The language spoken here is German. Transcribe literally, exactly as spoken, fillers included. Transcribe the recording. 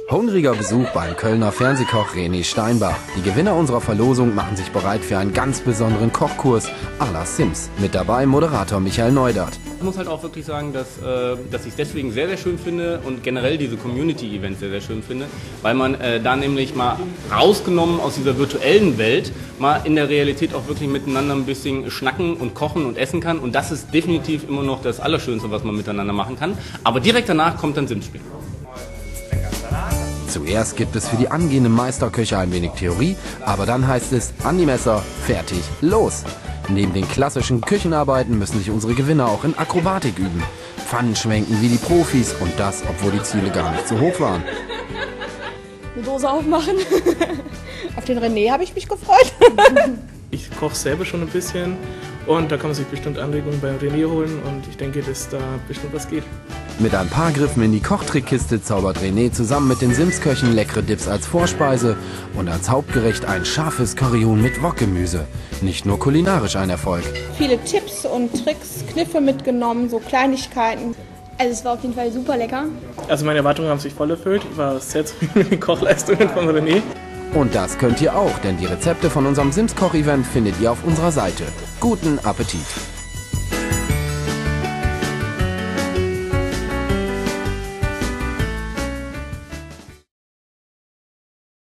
Hungriger Besuch beim Kölner Fernsehkoch René Steinbach. Die Gewinner unserer Verlosung machen sich bereit für einen ganz besonderen Kochkurs à la Sims. Mit dabei Moderator Michael Neudert. Ich muss halt auch wirklich sagen, dass, äh, dass ich es deswegen sehr, sehr schön finde und generell diese Community-Events sehr, sehr schön finde, weil man äh, da nämlich mal rausgenommen aus dieser virtuellen Welt mal in der Realität auch wirklich miteinander ein bisschen schnacken und kochen und essen kann. Und das ist definitiv immer noch das Allerschönste, was man miteinander machen kann. Aber direkt danach kommt dann Sims-Spiel. Zuerst gibt es für die angehenden Meisterköche ein wenig Theorie, aber dann heißt es an die Messer, fertig, los! Neben den klassischen Küchenarbeiten müssen sich unsere Gewinner auch in Akrobatik üben. Pfannen schwenken wie die Profis und das, obwohl die Ziele gar nicht so hoch waren. Eine Dose aufmachen. Auf den René habe ich mich gefreut. Ich koche selber schon ein bisschen und da kann man sich bestimmt Anregungen bei René holen und ich denke, dass da bestimmt was geht. Mit ein paar Griffen in die Kochtrickkiste zaubert René zusammen mit den Sims-Köchen leckere Dips als Vorspeise und als Hauptgericht ein scharfes Curryhuhn mit Wokgemüse. Nicht nur kulinarisch ein Erfolg. Viele Tipps und Tricks, Kniffe mitgenommen, so Kleinigkeiten. Also es war auf jeden Fall super lecker. Also meine Erwartungen haben sich voll erfüllt. Ich war sehr zufrieden mit den Kochleistungen von René. Und das könnt ihr auch, denn die Rezepte von unserem Sims-Koch-Event findet ihr auf unserer Seite. Guten Appetit!